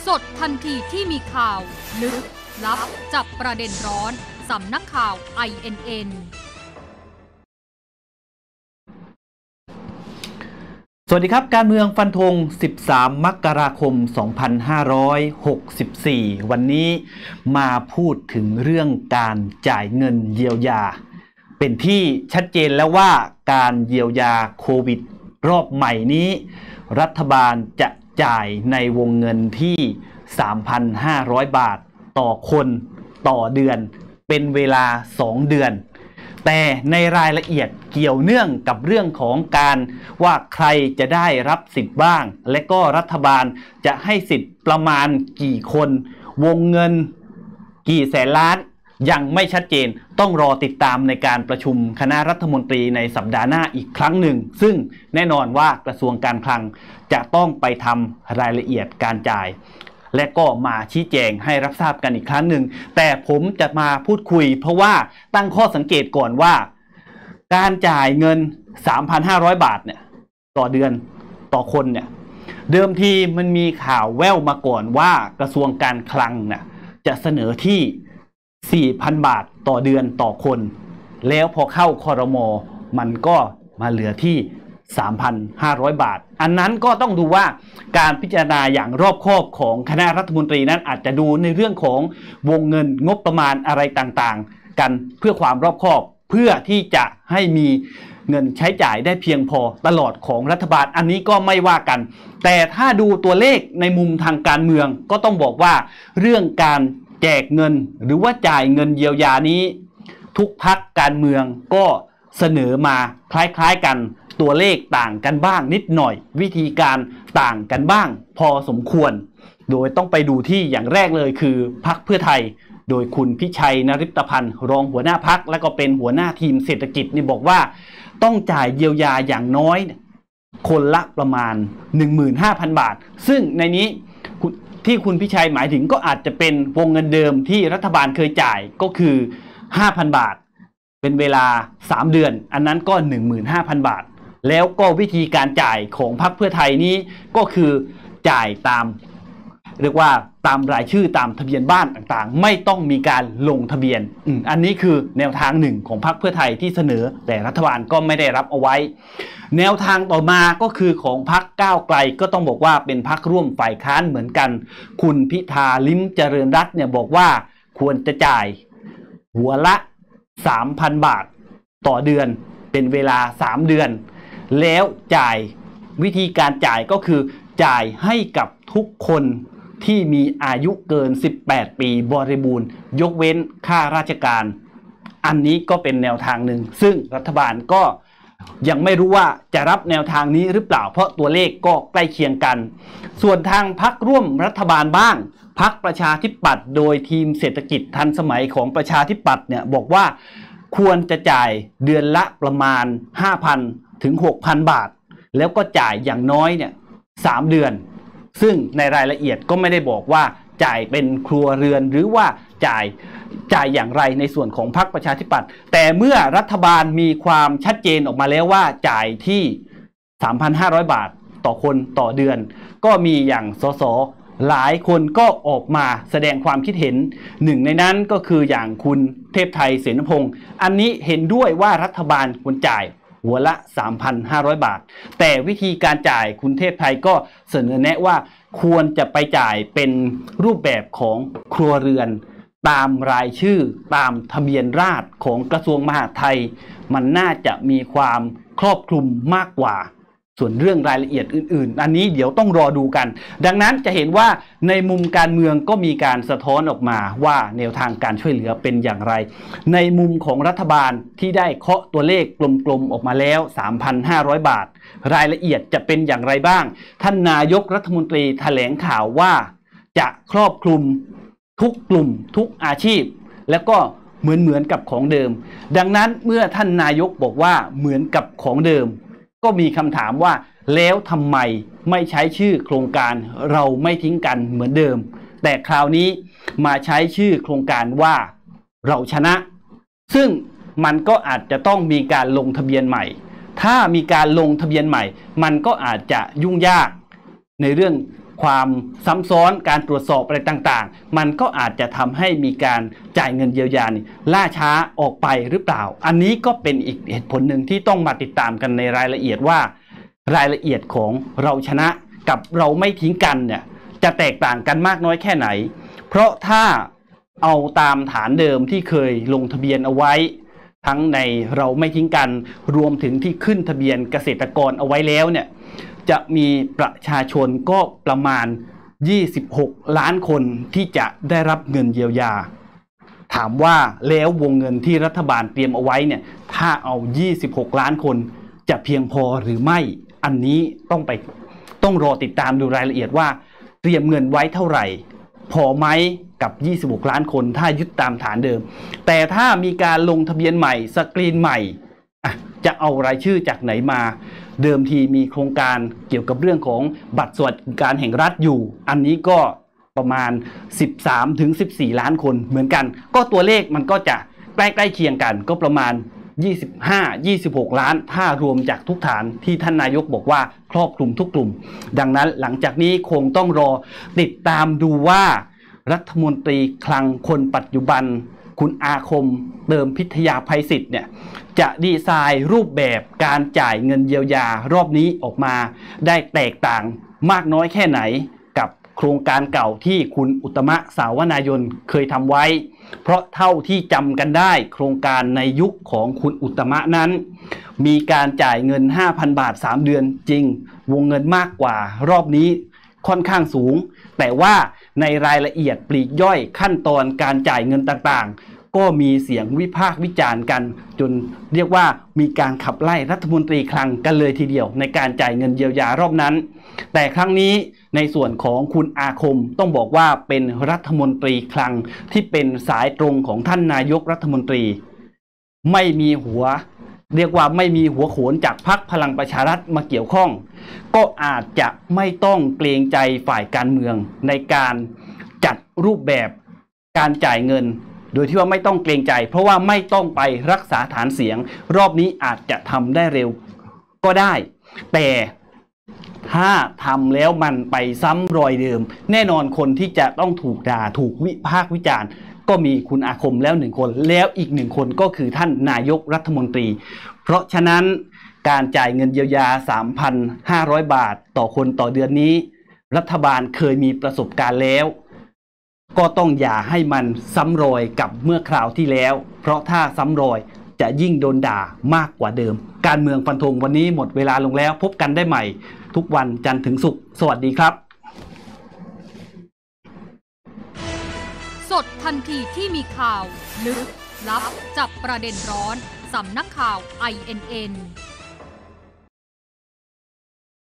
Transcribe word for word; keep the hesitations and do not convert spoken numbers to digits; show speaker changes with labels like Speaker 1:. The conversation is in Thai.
Speaker 1: สดทันทีที่มีข่าวลึกลับจับประเด็นร้อนสำนักข่าว ไอ เอ็น เอ็น
Speaker 2: สวัสดีครับการเมืองฟันธงสิบสามมกราคมสองพันห้าร้อยหกสิบสี่วันนี้มาพูดถึงเรื่องการจ่ายเงินเยียวยาเป็นที่ชัดเจนแล้วว่าการเยียวยาโควิดรอบใหม่นี้รัฐบาลจะจ่ายในวงเงินที่ สามพันห้าร้อย บาทต่อคนต่อเดือนเป็นเวลาสองเดือนแต่ในรายละเอียดเกี่ยวเนื่องกับเรื่องของการว่าใครจะได้รับสิทธิ์บ้างและก็รัฐบาลจะให้สิทธิ์ประมาณกี่คนวงเงินกี่แสนล้านยังไม่ชัดเจนต้องรอติดตามในการประชุมคณะรัฐมนตรีในสัปดาห์หน้าอีกครั้งหนึ่งซึ่งแน่นอนว่ากระทรวงการคลังจะต้องไปทำรายละเอียดการจ่ายและก็มาชี้แจงให้รับทราบกันอีกครั้งหนึ่งแต่ผมจะมาพูดคุยเพราะว่าตั้งข้อสังเกตก่อนว่าการจ่ายเงิน สามพันห้าร้อย บาทเนี่ยต่อเดือนต่อคนเนี่ยเดิมทีมันมีข่าวแว่วมาก่อนว่ากระทรวงการคลังเนี่ยจะเสนอที่ สี่พัน บาทต่อเดือนต่อคนแล้วพอเข้าครม.มันก็มาเหลือที่ สามพันห้าร้อย บาทอันนั้นก็ต้องดูว่าการพิจารณาอย่างรอบคอบของคณะรัฐมนตรีนั้นอาจจะดูในเรื่องของวงเงินงบประมาณอะไรต่างๆกันเพื่อความรอบคอบเพื่อที่จะให้มีเงินใช้จ่ายได้เพียงพอตลอดของรัฐบาลอันนี้ก็ไม่ว่ากันแต่ถ้าดูตัวเลขในมุมทางการเมืองก็ต้องบอกว่าเรื่องการแจกเงินหรือว่าจ่ายเงินเยียวยานี้ทุกพรรคการเมืองก็เสนอมาคล้ายๆกันตัวเลขต่างกันบ้างนิดหน่อยวิธีการต่างกันบ้างพอสมควรโดยต้องไปดูที่อย่างแรกเลยคือพรรคเพื่อไทยโดยคุณพิชัยนฤตพันธ์รองหัวหน้าพรรคและก็เป็นหัวหน้าทีมเศรษฐกิจนี่บอกว่าต้องจ่ายเยียวยาอย่างน้อยคนละประมาณ หนึ่งหมื่นห้าพัน บาทซึ่งในนี้ที่คุณพิชัยหมายถึงก็อาจจะเป็นวงเงินเดิมที่รัฐบาลเคยจ่ายก็คือ ห้าพัน บาทเป็นเวลาสามเดือนอันนั้นก็ หนึ่งหมื่นห้าพัน บาทแล้วก็วิธีการจ่ายของพรรคเพื่อไทยนี้ก็คือจ่ายตามเรียกว่าตามรายชื่อตามทะเบียนบ้านต่างๆไม่ต้องมีการลงทะเบียน อ, อันนี้คือแนวทางหนึ่งของพรรคเพื่อไทยที่เสนอแต่รัฐบาลก็ไม่ได้รับเอาไว้แนวทางต่อมาก็คือของพรรคก้าวไกลก็ต้องบอกว่าเป็นพรรคร่วมฝ่ายค้านเหมือนกันคุณพิธาลิ้มเจริญรัตน์เนี่ยบอกว่าควรจะจ่ายหัวละ สามพัน บาทต่อเดือนเป็นเวลาสามเดือนแล้วจ่ายวิธีการจ่ายก็คือจ่ายให้กับทุกคนที่มีอายุเกินสิบแปดปีบริบูรณ์ยกเว้นข้าราชการอันนี้ก็เป็นแนวทางหนึ่งซึ่งรัฐบาลก็ยังไม่รู้ว่าจะรับแนวทางนี้หรือเปล่าเพราะตัวเลขก็ใกล้เคียงกันส่วนทางพรรคร่วมรัฐบาลบ้างพรรคประชาธิปัตย์โดยทีมเศรษฐกิจทันสมัยของประชาธิปัตย์เนี่ยบอกว่าควรจะจ่ายเดือนละประมาณ ห้าพัน ถึง หกพัน บาทแล้วก็จ่ายอย่างน้อยเนี่ยสามเดือนซึ่งในรายละเอียดก็ไม่ได้บอกว่าจ่ายเป็นครัวเรือนหรือว่าจ่ายจ่ายอย่างไรในส่วนของพรรคประชาธิปัตย์แต่เมื่อรัฐบาลมีความชัดเจนออกมาแล้วว่าจ่ายที่ สามพันห้าร้อย บาทต่อคนต่อเดือนก็มีอย่างสสหลายคนก็ออกมาแสดงความคิดเห็นหนึ่งในนั้นก็คืออย่างคุณเทพไทยเสนพงศ์อันนี้เห็นด้วยว่ารัฐบาลควรจ่ายหัวละ สามพันห้าร้อย บาทแต่วิธีการจ่ายคุณเทพไทยก็เสนอแนะว่าควรจะไปจ่ายเป็นรูปแบบของครัวเรือนตามรายชื่อตามทะเบียนราษฎรของกระทรวงมหาดไทยมันน่าจะมีความครอบคลุมมากกว่าส่วนเรื่องรายละเอียดอื่นๆอันนี้เดี๋ยวต้องรอดูกันดังนั้นจะเห็นว่าในมุมการเมืองก็มีการสะท้อนออกมาว่าแนวทางการช่วยเหลือเป็นอย่างไรในมุมของรัฐบาลที่ได้เคาะตัวเลขกลมๆออกมาแล้ว สามพันห้าร้อย บาทรายละเอียดจะเป็นอย่างไรบ้างท่านนายกรัฐมนตรีแถลงข่าวว่าจะครอบคลุมทุกกลุ่มทุกอาชีพแล้วก็เหมือนเหมือนกับของเดิมดังนั้นเมื่อท่านนายกบอกว่าเหมือนกับของเดิมก็มีคำถามว่าแล้วทำไมไม่ใช้ชื่อโครงการเราไม่ทิ้งกันเหมือนเดิมแต่คราวนี้มาใช้ชื่อโครงการว่าเราชนะซึ่งมันก็อาจจะต้องมีการลงทะเบียนใหม่ถ้ามีการลงทะเบียนใหม่มันก็อาจจะยุ่งยากในเรื่องความซ้ำซ้อนการตรวจสอบอะไรต่างๆมันก็อาจจะทำให้มีการจ่ายเงินเยียวยานี่ล่าช้าออกไปหรือเปล่าอันนี้ก็เป็นอีกเหตุผลหนึ่งที่ต้องมาติดตามกันในรายละเอียดว่ารายละเอียดของเราชนะกับเราไม่ทิ้งกันเนี่ยจะแตกต่างกันมากน้อยแค่ไหนเพราะถ้าเอาตามฐานเดิมที่เคยลงทะเบียนเอาไว้ทั้งในเราไม่ทิ้งกันรวมถึงที่ขึ้นทะเบียนเกษตรกรเอาไว้แล้วเนี่ยจะมีประชาชนก็ประมาณยี่สิบหกล้านคนที่จะได้รับเงินเยียวยาถามว่าแล้ววงเงินที่รัฐบาลเตรียมเอาไว้เนี่ยถ้าเอายี่สิบหกล้านคนจะเพียงพอหรือไม่อันนี้ต้องไปต้องรอติดตามดูรายละเอียดว่าเตรียมเงินไว้เท่าไหร่พอไหมกับยี่สิบหกล้านคนถ้ายึดตามฐานเดิมแต่ถ้ามีการลงทะเบียนใหม่สกรีนใหม่อ่ะจะเอารายชื่อจากไหนมาเดิมทีมีโครงการเกี่ยวกับเรื่องของบัตรสวัสดิการแห่งรัฐอยู่อันนี้ก็ประมาณสิบสามถึงสิบสี่ล้านคนเหมือนกันก็ตัวเลขมันก็จะใกล้ๆเคียงกันก็ประมาณยี่สิบห้า ยี่สิบหกล้านถ้ารวมจากทุกฐานที่ท่านนายกบอกว่าครอบคลุมทุกกลุ่มดังนั้นหลังจากนี้คงต้องรอติดตามดูว่ารัฐมนตรีคลังคนปัจจุบันคุณอาคมเติมพิทยาภัยศิษย์เนี่ยจะดีไซน์รูปแบบการจ่ายเงินเยียวยารอบนี้ออกมาได้แตกต่างมากน้อยแค่ไหนกับโครงการเก่าที่คุณอุตมะสาวนายนเคยทำไว้เพราะเท่าที่จำกันได้โครงการในยุคของคุณอุตมะนั้นมีการจ่ายเงิน ห้าพัน บาทสามเดือนจริงวงเงินมากกว่ารอบนี้ค่อนข้างสูงแต่ว่าในรายละเอียดปลีกย่อยขั้นตอนการจ่ายเงินต่างๆก็มีเสียงวิพากษ์วิจารณ์กันจนเรียกว่ามีการขับไล่รัฐมนตรีคลังกันเลยทีเดียวในการจ่ายเงินเยียวยารอบนั้นแต่ครั้งนี้ในส่วนของคุณอาคมต้องบอกว่าเป็นรัฐมนตรีคลังที่เป็นสายตรงของท่านนายกรัฐมนตรีไม่มีหัวเรียกว่าไม่มีหัวโขนจากพรรคพลังประชารัฐมาเกี่ยวข้องก็อาจจะไม่ต้องเกรงใจฝ่ายการเมืองในการจัดรูปแบบการจ่ายเงินโดยที่ว่าไม่ต้องเกรงใจเพราะว่าไม่ต้องไปรักษาฐานเสียงรอบนี้อาจจะทำได้เร็วก็ได้แต่ถ้าทำแล้วมันไปซ้ำรอยเดิมแน่นอนคนที่จะต้องถูกด่าถูกวิพากษ์วิจารณ์ก็มีคุณอาคมแล้วหนึ่งคนแล้วอีกหนึ่งคนก็คือท่านนายกรัฐมนตรีเพราะฉะนั้นการจ่ายเงินเยียวยา สามพันห้าร้อย บาทต่อคนต่อเดือนนี้รัฐบาลเคยมีประสบการณ์แล้วก็ต้องอย่าให้มันซ้ำรอยกับเมื่อคราวที่แล้วเพราะถ้าซ้ำรอยจะยิ่งโดนด่ามากกว่าเดิมการเมืองฟันธงวันนี้หมดเวลาลงแล้วพบกันได้ใหม่ทุกวันจันทร์ถึงศุกร์สวัสดีครับ
Speaker 1: สดทันทีที่มีข่าวลึกลับจับประเด็นร้อนสำนักข่าว ไอ เอ็น เอ็น